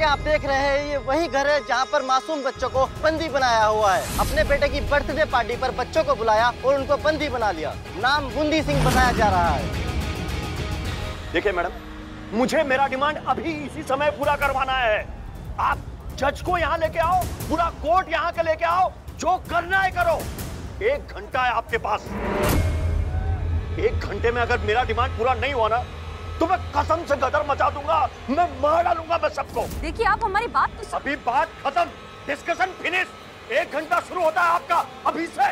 कि आप देख रहे हैं ये वही घर है जहाँ पर मासूम बच्चों को बंदी बनाया हुआ है। अपने बेटे की बर्थडे पार्टी पर बच्चों को बुलाया और उनको बंदी बना लिया। नाम बूंदी सिंह बताया जा रहा है। देखिए मैडम, मुझे मेरा डिमांड अभी इसी समय पूरा करवाना है। आप जज को यहाँ लेके आओ, पूरा कोर्ट यहाँ के लेके आओ, जो करना है करो। 1 घंटा है आपके पास। 1 घंटे में अगर मेरा डिमांड पूरा नहीं हुआ ना तो मैं कसम से गदर मचा दूंगा, मैं मार डालूंगा मैं सबको। देखिए आप हमारी बात तो अभी बात खत्म, डिस्कशन फिनिश। 1 घंटा शुरू होता है आपका अभी से।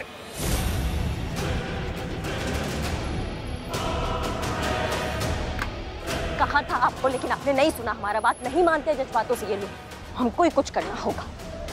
कहा था आपको, लेकिन आपने नहीं सुना हमारा बात। नहीं मानते जज्बातों से ये लोग, हमको ही कुछ करना होगा।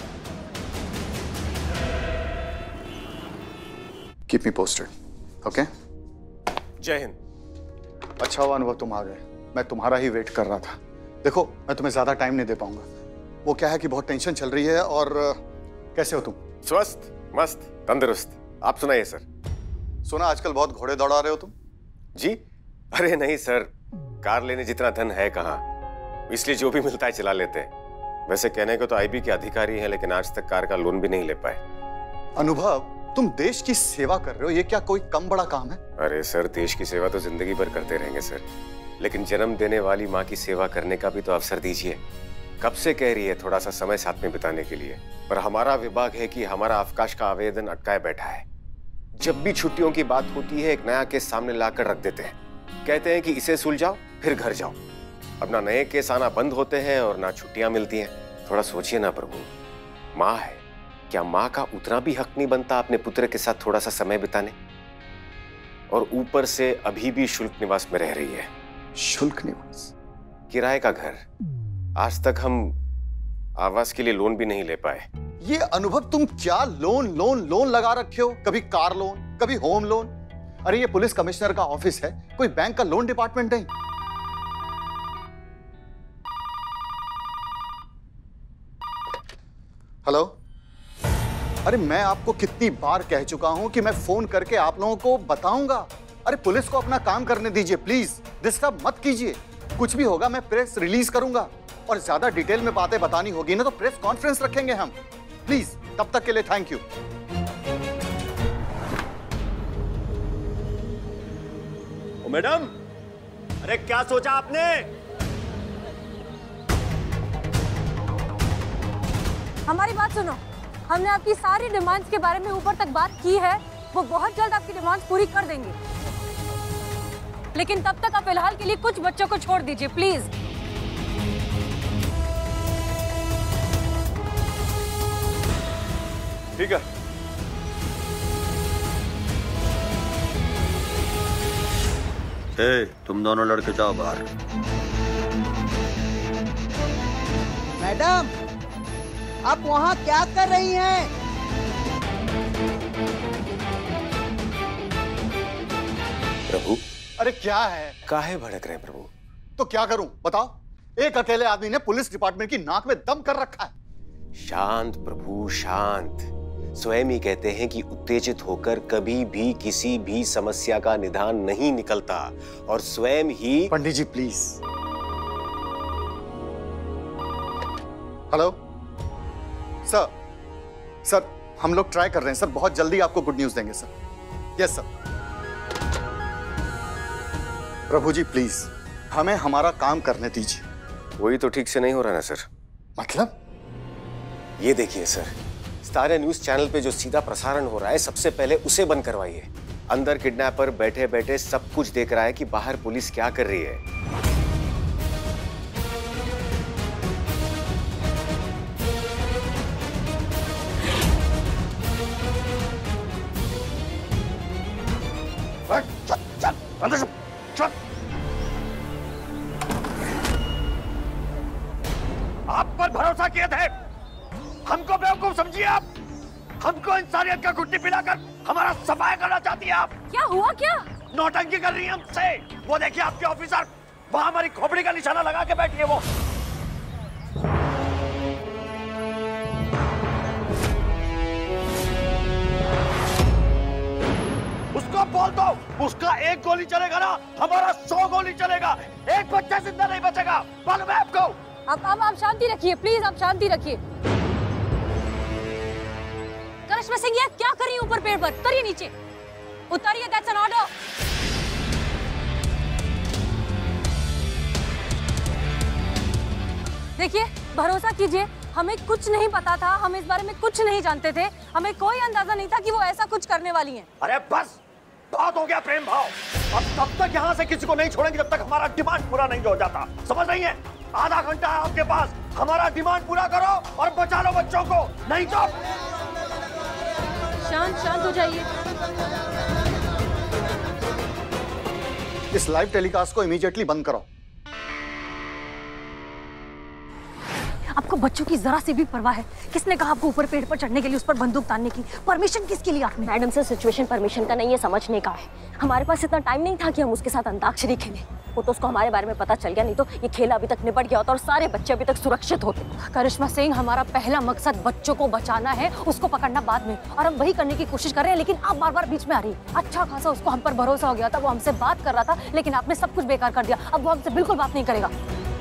Keep me posted, okay? जय हिंद। अच्छा हुआ अनुभव तुम आ गए, मैं तुम्हारा ही वेट कर रहा था। देखो मैं तुम्हें ज्यादा टाइम नहीं दे पाऊंगा। वो क्या है कि बहुत टेंशन चल रही है। और कैसे हो तुम? स्वस्थ, मस्त, तंदुरुस्त। आप सुनाइए सर। सुना आजकल बहुत घोड़े दौड़ा रहे हो तुम। जी? अरे नहीं सर, कार लेने जितना धन है कहाँ, इसलिए जो भी मिलता है चला लेते हैं। वैसे कहने को तो आईबी के अधिकारी हैं, लेकिन आज तक कार का लोन भी नहीं ले पाए। अनुभव, तुम देश की सेवा कर रहे हो, ये क्या कोई कम बड़ा काम है? अरे सर, देश की सेवा तो जिंदगी भर करते रहेंगे सर, लेकिन जन्म देने वाली माँ की सेवा करने का भी तो अवसर दीजिए। कब से कह रही है थोड़ा सा समय साथ में बिताने के लिए, पर हमारा विभाग है कि हमारा अवकाश का आवेदन अटकाए बैठा है। जब भी छुट्टियों की बात होती है एक नया केस सामने लाकर रख देते हैं, कहते हैं कि इसे सुलझाओ फिर घर जाओ। अब ना नए केस आना बंद होते हैं और ना छुट्टियां मिलती हैं। थोड़ा सोचिए ना प्रभु, माँ है, क्या माँ का उतना भी हक नहीं बनता अपने पुत्र के साथ थोड़ा सा समय बिताने? और ऊपर से अभी भी शुल्क निवास में रह रही है। शुल्क निवास? किराए का घर। आज तक हम आवास के लिए लोन भी नहीं ले पाए। ये अनुभव, तुम क्या लोन लोन लोन लगा रखे हो? कभी कार लोन, कभी होम लोन। अरे ये पुलिस कमिश्नर का ऑफिस है, कोई बैंक का लोन डिपार्टमेंट नहीं। हेलो, अरे मैं आपको कितनी बार कह चुका हूं कि मैं फोन करके आप लोगों को बताऊंगा। अरे पुलिस को अपना काम करने दीजिए प्लीज, डिस्टर्ब मत कीजिए। कुछ भी होगा मैं प्रेस रिलीज करूंगा, और ज्यादा डिटेल में बातें बतानी होगी ना तो प्रेस कॉन्फ्रेंस रखेंगे हम। प्लीज, तब तक के लिए थैंक यू। मैडम, अरे क्या सोचा आपने? हमारी बात सुनो। हमने आपकी सारी डिमांड्स के बारे में ऊपर तक बात की है। वो बहुत जल्द आपकी डिमांड्स पूरी कर देंगे, लेकिन तब तक आप फिलहाल के लिए कुछ बच्चों को छोड़ दीजिए प्लीज। ठीक है। तुम दोनों लड़के जाओ बाहर। मैडम, आप वहाँ क्या कर रही हैं? प्रभु, अरे क्या है? काहे भड़क रहे हैं प्रभु? तो क्या करूं बताओ? एक अकेले आदमी ने पुलिस डिपार्टमेंट की नाक में दम कर रखा है। शांत प्रभु, शांत। स्वयं ही कहते हैं कि उत्तेजित होकर कभी भी किसी भी समस्या का निदान नहीं निकलता, और स्वयं ही। Pandit ji please. Hello sir, हम लोग ट्राई कर रहे हैं सर, बहुत जल्दी आपको गुड न्यूज देंगे sir. Yes sir. Prabhu ji please, हमें हमारा काम करने दीजिए। वही तो ठीक से नहीं हो रहा ना सर। मतलब? ये देखिए सर, सारे न्यूज चैनल पे जो सीधा प्रसारण हो रहा है, सबसे पहले उसे बंद करवाइए। अंदर किडनैपर बैठे बैठे सब कुछ देख रहा है कि बाहर पुलिस क्या कर रही है। आप पर भरोसा किए थे, हमको बेवकूफ समझिए आप। हमको इंसानियत का घुट्टी पिलाकर हमारा सफाया करना चाहती है आप। क्या हुआ? क्या नौटंकी कर रही है हमसे? वो देखिए आपके ऑफिसर वहां हमारी खोपड़ी का निशाना लगा के बैठी है। वो उसको बोल दो, उसका एक गोली चलेगा ना, हमारा 100 गोली चलेगा। एक बच्चा जिंदा नहीं बचेगा, मालूम है आपको? आप शांति रखिए प्लीज, आप शांति रखिए। करिश्मा सिंह ये क्या कर रही है ऊपर पेड़ पर? उतरिए नीचे, उतरिए, दैट्स एन ऑर्डर। देखिए भरोसा कीजिए, हमें कुछ नहीं पता था, हम इस बारे में कुछ नहीं जानते थे, हमें कोई अंदाजा नहीं था कि वो ऐसा कुछ करने वाली हैं। अरे बस बहुत हो गया प्रेम भाव, अब तब तक यहाँ से किसी को नहीं छोड़ेंगे जब तक हमारा डिमांड पूरा नहीं हो जाता, समझ रही हैं? आधा घंटा है आपके पास, हमारा डिमांड पूरा करो और बचा लो बच्चों को, नहीं तो। शांत हो जाइए। इस लाइव टेलीकास्ट को इमीडिएटली बंद करो। आपको बच्चों की जरा सी भी परवाह है? किसने कहा आपको ऊपर पेड़ पर चढ़ने के लिए, उस पर बंदूक तानने की परमिशन किसके लिए आपने? मैडम से सिचुएशन परमिशन का नहीं है, समझने का है। हमारे पास इतना टाइम नहीं था कि हम उसके साथ अंताक्षरी खेलें। वो तो उसको हमारे बारे में पता चल गया, नहीं तो ये खेल अभी तक निपट गया होता और सारे बच्चे अभी तक सुरक्षित होते। करिश्मा सिंह, हमारा पहला मकसद बच्चों को बचाना है, उसको पकड़ना बाद में, और हम वही करने की कोशिश कर रहे हैं, लेकिन आप बार बार बीच में आ रही है। अच्छा खासा उसको हम पर भरोसा हो गया था, वो हमसे बात कर रहा था, लेकिन आपने सब कुछ बेकार कर दिया। अब वो हमसे बिल्कुल बात नहीं करेगा।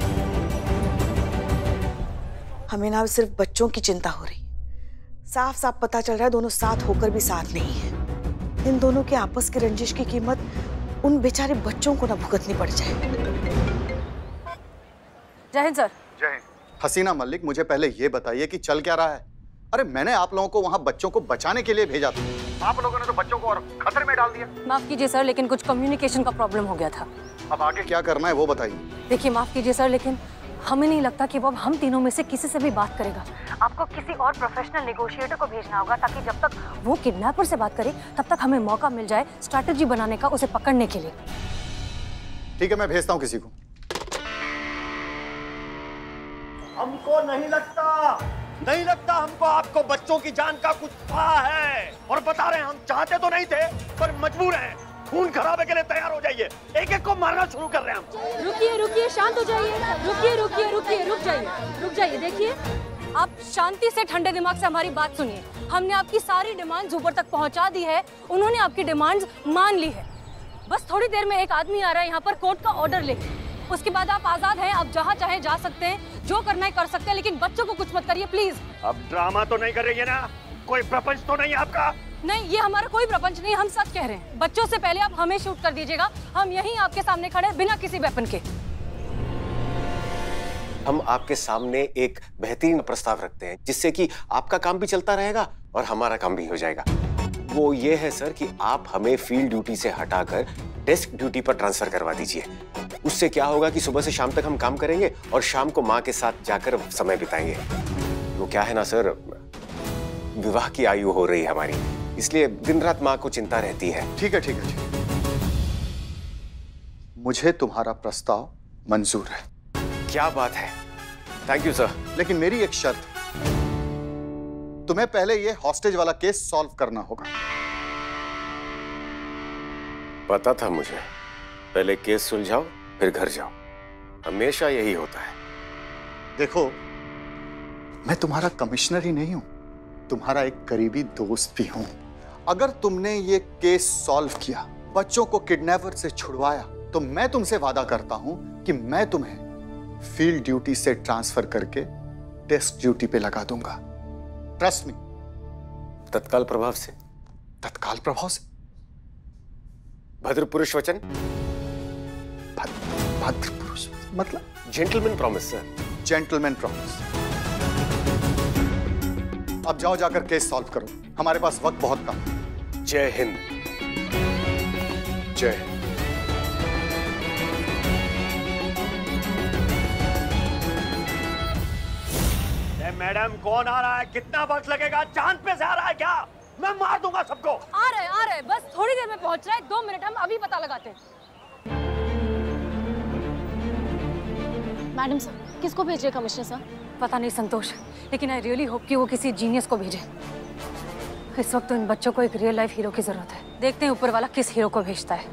हमें ना सिर्फ बच्चों की चिंता हो रही, साफ साफ पता चल रहा है दोनों साथ होकर भी साथ नहीं है। इन दोनों के आपस की रंजिश की कीमत उन बेचारे बच्चों को ना भुगतनी पड़ जाए। जय हिंद सर। जय हिंद। हसीना मल्लिक, मुझे पहले ये बताइए कि चल क्या रहा है? अरे मैंने आप लोगों को वहाँ बच्चों को बचाने के लिए भेजा था, आप लोगों ने तो बच्चों को और खतरे में डाल दिया। माफ कीजिए सर, लेकिन कुछ कम्युनिकेशन का प्रॉब्लम हो गया था। अब आगे क्या करना है वो बताइए। देखिए माफ कीजिए सर, लेकिन हमें नहीं लगता कि वो अब हम तीनों में से किसी से भी बात करेगा। आपको किसी और प्रोफेशनल नेगोशिएटर को भेजना होगा, ताकि जब तक वो किडनैपर से बात करे तब तक हमें मौका मिल जाए स्ट्रैटेजी बनाने का, उसे पकड़ने के लिए। ठीक है, मैं भेजता हूँ किसी को। हमको नहीं लगता हमको आपको बच्चों की जान का कुछ पता है, और बता रहे हैं हम चाहते तो नहीं थे पर मजबूर हैं। खून खराबे के लिए तैयार हो जाइए, एक एक को मारना शुरू कर रहे हैं हम। रुकिए, शांत हो जाइए। रुकिए, रुक जाइए। देखिए, आप शांति से ठंडे दिमाग से हमारी बात सुनिए। हमने आपकी सारी डिमांड्स ऊपर तक पहुंचा दी है, उन्होंने आपकी डिमांड्स मान ली है। बस थोड़ी देर में एक आदमी आ रहा है यहाँ पर कोर्ट का ऑर्डर लेके, उसके बाद आप आजाद हैं, आप जहाँ चाहे जा सकते हैं, जो करना है कर सकते हैं, लेकिन बच्चों को कुछ मत करिए प्लीज। अब ड्रामा तो नहीं कर रही है ना? कोई प्रपंच तो नहीं आपका? नहीं, ये हमारा कोई प्रपंच नहीं, हम सच कह रहे हैं। बच्चों से पहले आप हमें शूट कर दीजिएगा, हम यहीं आपके सामने खड़े बिना किसी वेपन के। हम आपके सामने एक बेहतरीन प्रस्ताव रखते हैं, जिससे कि आपका काम भी चलता रहेगा और हमारा काम भी हो जाएगा। वो ये है सर कि आप हमें फील्ड ड्यूटी से हटाकर डेस्क ड्यूटी पर ट्रांसफर करवा दीजिए। उससे क्या होगा कि सुबह से शाम तक हम काम करेंगे और शाम को माँ के साथ जाकर समय बिताएंगे। वो क्या है ना सर, विवाह की आयु हो रही है हमारी, इसलिए दिन रात माँ को चिंता रहती है। ठीक है। मुझे तुम्हारा प्रस्ताव मंजूर है। क्या बात है, थैंक यू सर। लेकिन मेरी एक शर्त, तुम्हें पहले ये हॉस्टेज वाला केस सॉल्व करना होगा। पता था मुझे, पहले केस सुलझाओ फिर घर जाओ, हमेशा यही होता है। देखो, मैं तुम्हारा कमिश्नर ही नहीं हूं, तुम्हारा एक करीबी दोस्त भी हूं। अगर तुमने ये केस सॉल्व किया, बच्चों को किडनैपर से छुड़वाया, तो मैं तुमसे वादा करता हूं कि मैं तुम्हें फील्ड ड्यूटी से ट्रांसफर करके डेस्क ड्यूटी पे लगा दूंगा। Trust me. तत्काल प्रभाव से? तत्काल प्रभाव से। भद्र पुरुष वचन? भद्र पुरुष मतलब? Gentleman promise sir. Gentleman promise. अब जाओ, जाकर केस सॉल्व करो, हमारे पास वक्त बहुत कम है। जय हिंद। जय हिंद। मैडम कौन आ रहा है? कितना वक्त लगेगा? चांद पे से आ रहा है क्या? मैं मार दूंगा सबको। आ रहे, बस थोड़ी देर में पहुंच रहा है, 2 मिनट, हम अभी पता लगाते हैं। मैडम सर, किसको भेजे कमिश्नर सर? पता नहीं संतोष, लेकिन आई रियली होप कि वो किसी जीनियस को भेजे। इस वक्त तो इन बच्चों को एक रियल लाइफ हीरो की जरूरत है। देखते हैं ऊपर वाला किस हीरो को भेजता है।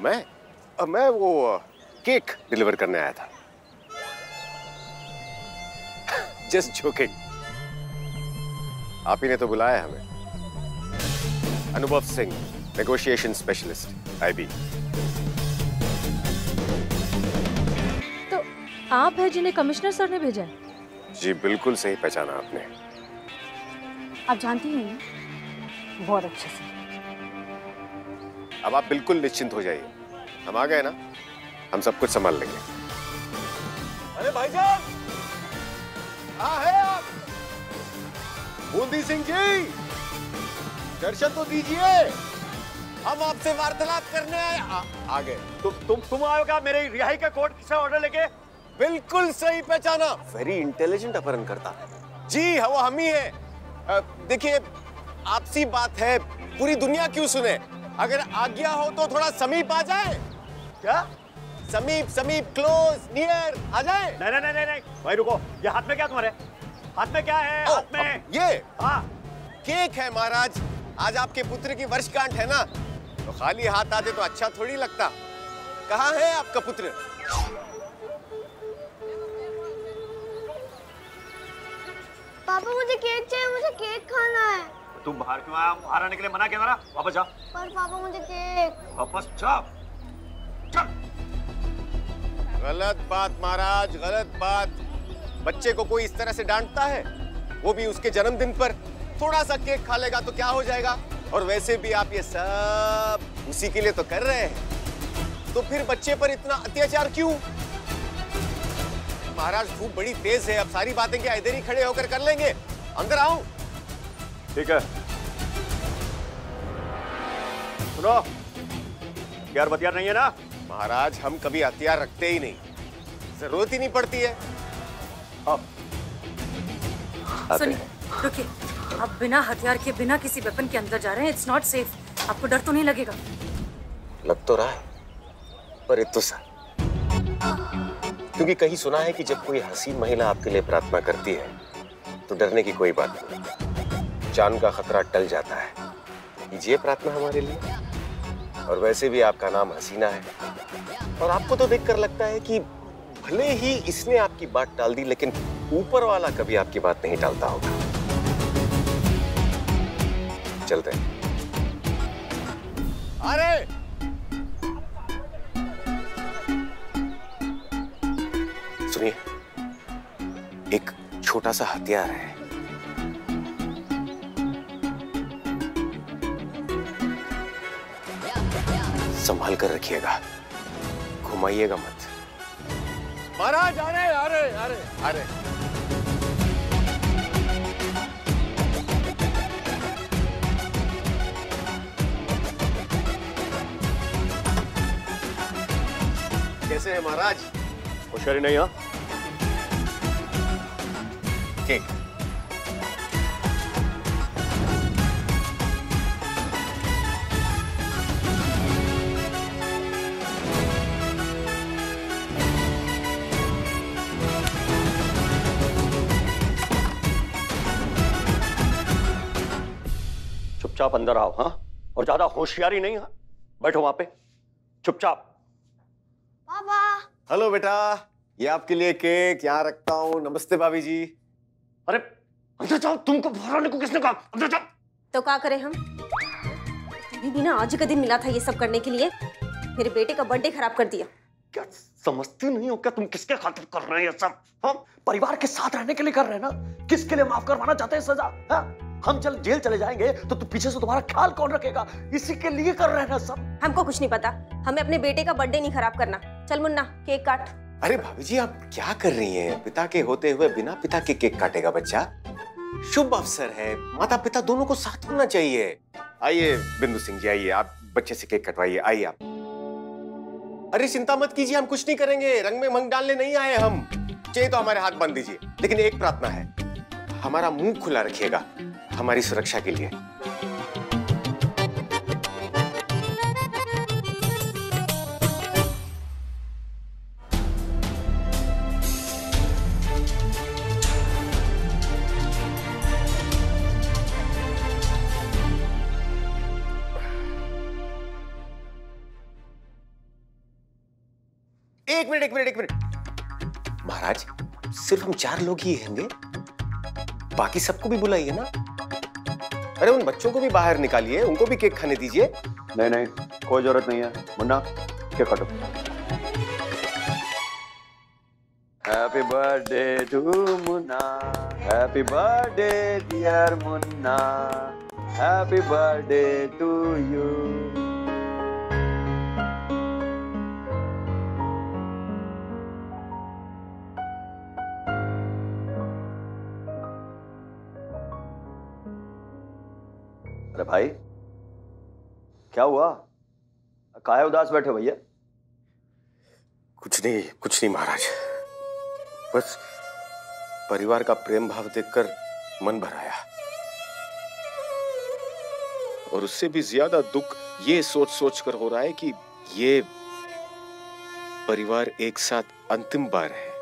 मैं वो केक डिलीवर करने आया था। Just joking. आप ही ने तो बुलाया हमें। अनुभव सिंह, नेगोशिएशन स्पेशलिस्ट, आईबी। तो आप हैं जिन्हें कमिश्नर सर ने भेजा है? जी बिल्कुल सही पहचाना आपने। आप जानती हैं ना? बहुत अच्छे से। अब आप बिल्कुल निश्चिंत हो जाइए, हम आ गए ना, हम सब कुछ संभाल लेंगे। अरे भाईजान, कहाँ है आप? बूंदी सिंह जी, दर्शन तो दीजिए। हम आपसे वार्तालाप करने आए। आ गए। तुम आए हो क्या मेरे रिहाई का कोर्ट से ऑर्डर लेके? बिल्कुल सही पहचाना। Very intelligent अपहरणकर्ता। जी वो हम ही है। देखिए आपसी बात है, पूरी दुनिया क्यों सुने, अगर आज्ञा हो तो थोड़ा समीप आ जाए। क्या? समीप, क्लोज, नियर आ जाए। नहीं भाई रुको, ये हाथ में क्या तुम्हारे? हाथ में क्या है? हाथ में ये हाँ केक है महाराज। आज आपके पुत्र की वर्षगांठ है ना, तो खाली हाथ आते तो अच्छा थोड़ी लगता। कहाँ है आपका पुत्र? पापा मुझे केक चाहिए, मुझे केक खाना है। तुम बाहर क्यों आया? बाहर आने के लिए मना किया था, वापस जा। पर पापा मुझे केक। वापस जा। चल। गलत बात महाराज, गलत बात। बच्चे को कोई इस तरह से डांटता है, वो भी उसके जन्मदिन पर। थोड़ा सा केक खा लेगा तो क्या हो जाएगा? और वैसे भी आप ये सब उसी के लिए तो कर रहे हैं, तो फिर बच्चे पर इतना अत्याचार क्यों? महाराज धूप बड़ी तेज है, अब सारी बातें क्या इधर ही खड़े होकर कर लेंगे? अंदर आओ। ठीक है, सुनो, हथियार बतियार नहीं है ना? महाराज हम कभी हथियार रखते ही नहीं, जरूरत ही नहीं पड़ती है। सुनिए, रुकिए, आप बिना हथियार के, बिना किसी वेपन के अंदर जा रहे हैं। It's not safe. आपको डर तो नहीं लगेगा? लग तो रहा है, पर इतना सा, क्योंकि कहीं सुना है कि जब कोई हसीन महिला आपके लिए प्रार्थना करती है तो डरने की कोई बात नहीं, जान का खतरा टल जाता है। कीजिए प्रार्थना हमारे लिए। और वैसे भी आपका नाम हसीना है, और आपको तो देखकर लगता है कि भले ही इसने आपकी बात टाल दी, लेकिन ऊपर वाला कभी आपकी बात नहीं टालता होगा। चलते हैं। अरे सुनिए, एक छोटा सा हथियार है, संभाल कर रखिएगा, घुमाइएगा मत। महाराज आ रहे। कैसे है महाराज? होशियारी नहीं? हाँ केक। चुपचाप अंदर आओ। हाँ, और ज्यादा होशियारी नहीं। हाँ, बैठो वहां पे चुपचाप। पापा। हेलो बेटा, ये आपके लिए केक यहाँ रखता हूँ। नमस्ते भाभी जी। अरे अंदर जाओ, तुमको बाहर आने को किसने कहा? अंदर जाओ। तो क्या करें हम? तुम्हें भी ना आज का दिन मिला था ये सब करने के लिए, मेरे बेटे का बर्थडे खराब कर दिया। क्या समझती नहीं हो क्या तुम किसके खातिर कर रहे हैं ये सब? हम परिवार के साथ रहने के लिए कर रहे हैं ना। किसके लिए माफ करवाना चाहते हैं सजा? हाँ? हम जेल चले जाएंगे तो पीछे से तुम्हारा ख्याल कौन रखेगा? इसी के लिए कर रहे हैं ना सब। हमको कुछ नहीं पता, हमें अपने बेटे का बर्थडे नहीं खराब करना। चल मुन्ना, केक काट। अरे भाभी जी आप क्या कर रही हैं? पिता के होते हुए बिना पिता के केक काटेगा बच्चा? शुभ अवसर है, माता पिता दोनों को साथ होना चाहिए। आइए बिंदु सिंह जी, आइए आप बच्चे से केक कटवाइए। आइए आप। अरे चिंता मत कीजिए, हम कुछ नहीं करेंगे, रंग में मंग डालने नहीं आए हम। चाहिए तो हमारे हाथ बांध दीजिए, लेकिन एक प्रार्थना है, हमारा मुंह खुला रखिएगा हमारी सुरक्षा के लिए। एक मिनट एक मिनट एक मिनट। महाराज सिर्फ हम 4 लोग ही होंगे, बाकी सबको भी बुलाइए ना। अरे उन बच्चों को भी बाहर निकालिए, उनको भी केक खाने दीजिए। नहीं नहीं, कोई जरूरत नहीं है। मुन्ना केक काटो। Happy birthday to Munna, happy birthday dear Munna, happy birthday to you. अरे भाई क्या हुआ, काहे उदास बैठे भैया? कुछ नहीं महाराज, बस परिवार का प्रेम भाव देखकर मन भर आया, और उससे भी ज्यादा दुख ये सोच कर हो रहा है कि ये परिवार एक साथ अंतिम बार है,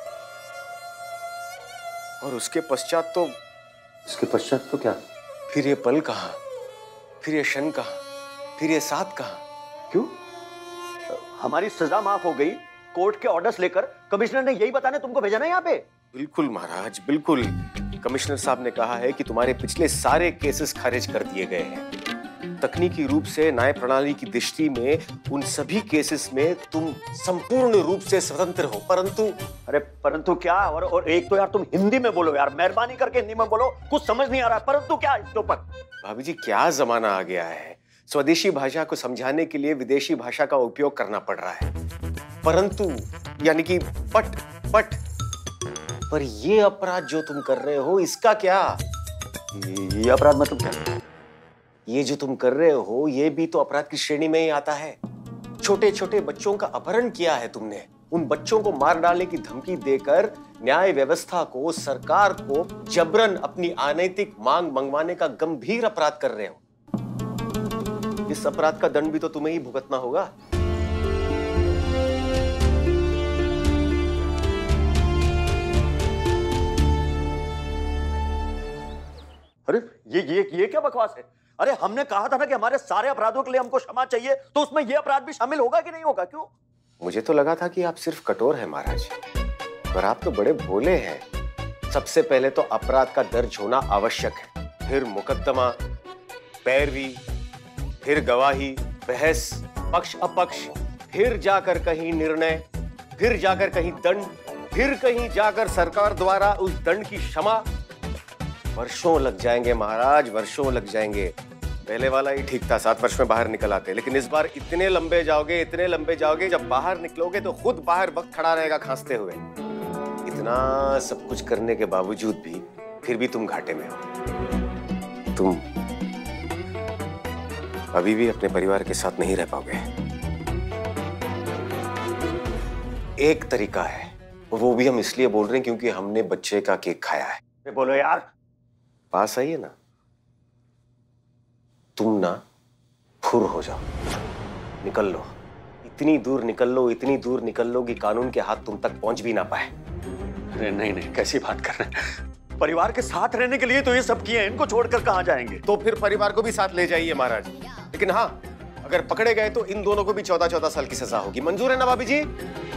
और उसके पश्चात तो क्या? फिर ये पल कहां, फिर ये क्षण कहां, फिर ये साथ कहां? क्यों? हमारी सजा माफ हो गई, कोर्ट के ऑर्डर्स लेकर कमिश्नर ने यही बताने तुमको भेजा ना यहाँ पे? बिल्कुल महाराज बिल्कुल, कमिश्नर साहब ने कहा है कि तुम्हारे पिछले सारे केसेस खारिज कर दिए गए हैं। तकनीकी रूप से न्याय प्रणाली की दृष्टि में उन सभी केसेस में तुम संपूर्ण रूप से स्वतंत्र हो, परंतु क्या? और एक तो यार तुम हिंदी में बोलो यार, मेहरबानी करके हिंदी में बोलो, कुछ समझ नहीं आ रहा। परंतु क्या इसके ऊपर? भाभी जी क्या जमाना आ गया है, स्वदेशी भाषा को समझाने के लिए विदेशी भाषा का उपयोग करना पड़ रहा है। परंतु यानी कि पट पर ये अपराध जो तुम कर रहे हो इसका क्या? ये अपराध मतलब क्या? ये जो तुम कर रहे हो ये भी तो अपराध की श्रेणी में ही आता है। छोटे छोटे बच्चों का अपहरण किया है तुमने, उन बच्चों को मार डालने की धमकी देकर न्याय व्यवस्था को, सरकार को जबरन अपनी अनैतिक मांग मंगवाने का गंभीर अपराध कर रहे हो। इस अपराध का दंड भी तो तुम्हें ही भुगतना होगा। अरे ये क्या बकवास है? अरे हमने कहा था ना कि हमारे सारे अपराधों के लिए हमको क्षमा चाहिए, तो उसमें ये अपराध भी शामिल होगा कि नहीं होगा? क्यों? मुझे तो लगा था कि आप सिर्फ कठोर हैं महाराज, पर आप तो बड़े भोले हैं। सबसे पहले तो अपराध का दर्ज होना आवश्यक है, फिर मुकदमा, पैरवी, फिर गवाही, बहस, पक्ष अपक्ष, फिर जाकर कहीं निर्णय, फिर जाकर कहीं दंड, फिर कहीं जाकर सरकार द्वारा उस दंड की क्षमा। वर्षों लग जाएंगे महाराज, वर्षों लग जाएंगे। पहले वाला ही ठीक था, 7 वर्ष में बाहर निकल आते, लेकिन इस बार इतने लंबे जाओगे, जब बाहर निकलोगे तो खुद बाहर वक्त खड़ा रहेगा खांसते हुए। इतना सब कुछ करने के बावजूद भी फिर भी तुम घाटे में हो। तुम अभी भी अपने परिवार के साथ नहीं रह पाओगे। एक तरीका है, वो भी हम इसलिए बोल रहे हैं क्योंकि हमने बच्चे का केक खाया है। बोलो यार, पास आइए ना, तुम ना फुर हो जाओ, निकल लो, इतनी दूर निकल लो कि कानून के हाथ तुम तक पहुंच भी ना पाए। अरे नहीं, कैसी बात कर रहे हैं? परिवार के साथ रहने के लिए तो ये सब किए हैं, इनको छोड़कर कहां जाएंगे? तो फिर परिवार को भी साथ ले जाइए महाराज, लेकिन हाँ, अगर पकड़े गए तो इन दोनों को भी 14-14 साल की सजा होगी। मंजूर है ना भाभी जी?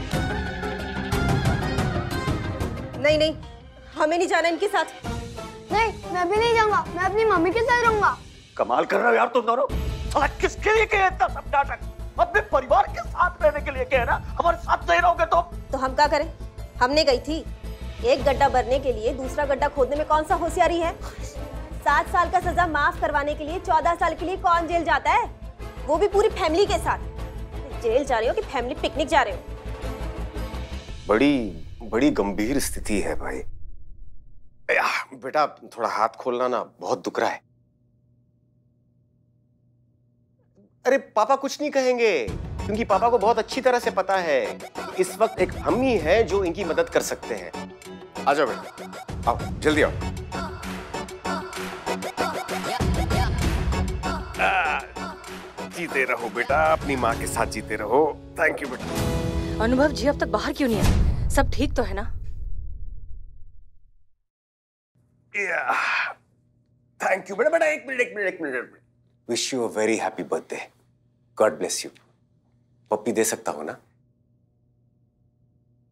नहीं, हमें नहीं जाना इनके साथ। नहीं, मैं भी नहीं जाऊंगा, मैं अपनी मम्मी के साथ रहूंगा। कमाल कर रहे हो यार तुम दोनों। साला किसके लिए कहे इतना सब नाटक? अपने परिवार के साथ रहने के लिए कहे ना, हमारे साथ नहीं रहोगे तो हम क्या करें? हमने गई थी, एक गड्ढा भरने के लिए दूसरा गड्ढा खोदने में कौन सा होशियारी है? 7 साल का सजा माफ करवाने के लिए 14 साल के लिए कौन जेल जाता है? वो भी पूरी फैमिली के साथ। जेल जा रहे हो कि फैमिली पिकनिक जा रहे हो? बड़ी गंभीर स्थिति है भाई। बेटा थोड़ा हाथ खोलना ना, बहुत दुख रहा है। अरे पापा कुछ नहीं कहेंगे, क्योंकि पापा को बहुत अच्छी तरह से पता है इस वक्त एक हम ही है जो इनकी मदद कर सकते हैं। आ जाओ बेटा, आओ जल्दी आओ। जीते रहो बेटा, अपनी माँ के साथ जीते रहो। थैंक यू बेटा। अनुभव जी अब तक बाहर क्यों नहीं आए? सब ठीक तो है ना? थैंक यू बेटा। एक minute. Wish you a very happy birthday. God bless you. पप्पी दे सकता हूं ना?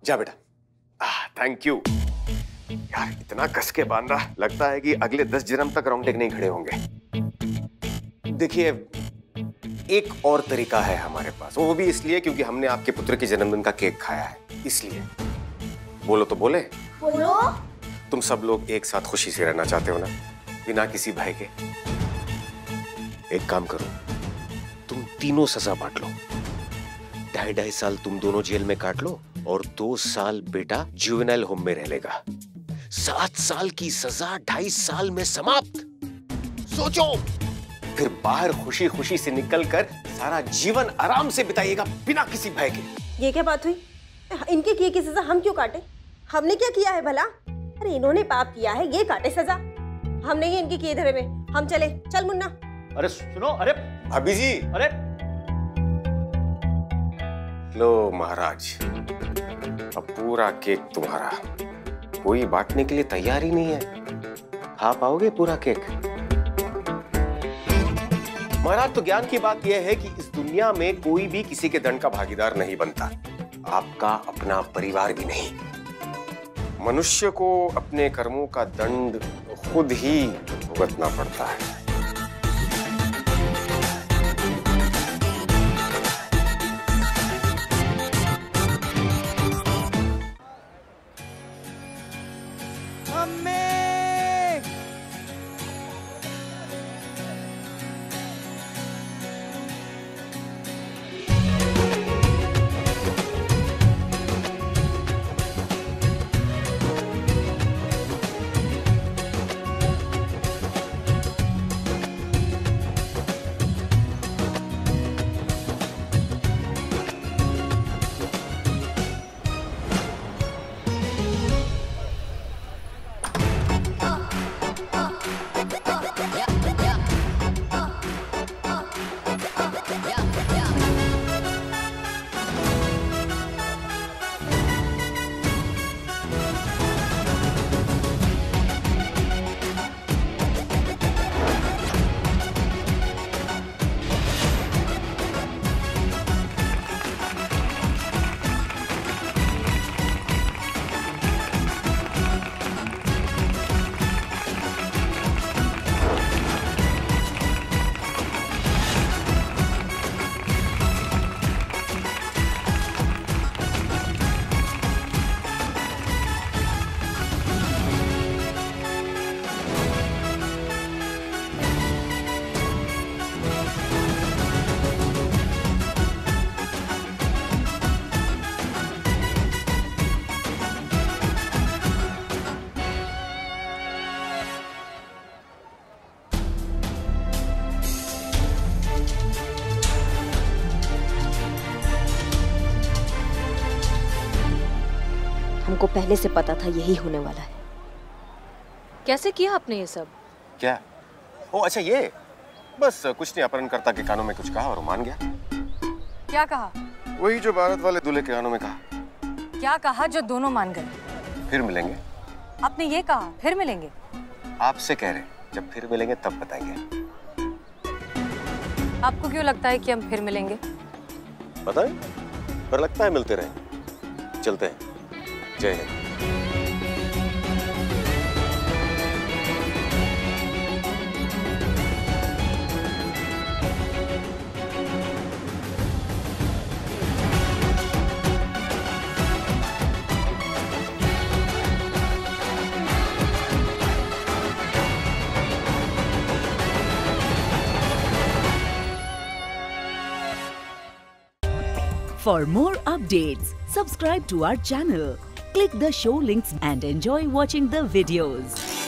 जा बेटा। थैंक यू यार, इतना कस के बांधा, लगता है कि अगले 10 जन्म तक रोंगटे नहीं खड़े होंगे। देखिए, एक और तरीका है हमारे पास, वो भी इसलिए क्योंकि हमने आपके पुत्र के जन्मदिन का केक खाया है, इसलिए। बोलो तो बोले। बोलो। तुम सब लोग एक साथ खुशी से रहना चाहते हो ना, बिना किसी भय के? एक काम करो, तुम तीनों सजा बांट लो। 2.5 साल तुम दोनों जेल में काट लो और 2 साल बेटा जुवेनाइल होम में रह लेगा। 7 साल की सजा 2.5 साल में समाप्त। सोचो, फिर बाहर खुशी खुशी से निकलकर सारा जीवन आराम से बिताइएगा बिना किसी भय के। ये क्या बात हुई? इनके किए की सजा हम क्यों काटे? हमने क्या किया है भला? अरे इन्होंने पाप किया है, ये काटे सजा। हम नहीं इनके किए धरे में। हम चले। चल मुन्ना। अरे सुनो, अरे भाभी जी। अरे लो महाराज, अब पूरा केक तुम्हारा। कोई बांटने के लिए तैयार ही नहीं है। खा पाओगे पूरा केक? महाराज, तो ज्ञान की बात यह है कि इस दुनिया में कोई भी किसी के दंड का भागीदार नहीं बनता, आपका अपना परिवार भी नहीं। मनुष्य को अपने कर्मों का दंड खुद ही भुगतना पड़ता है। हमको पहले से पता था यही होने वाला है। कैसे किया आपने ये सब? क्या? ओ अच्छा, ये बस कुछ नहीं, अपहरणकर्ता के कानों में कुछ कहा और वो मान गया। क्या कहा? वही जो बारात वाले दूल्हे के कानों में कहा। क्या कहा जो दोनों मान गए? फिर मिलेंगे। आपने ये कहा फिर मिलेंगे? आपसे कह रहे, जब फिर मिलेंगे तब बताएंगे। आपको क्यों लगता है कि हम फिर मिलेंगे? पता नहीं, पर लगता है मिलते रहे। चलते हैं। जय Hind. For more updates, subscribe to our channel, click the show links and enjoy watching the videos.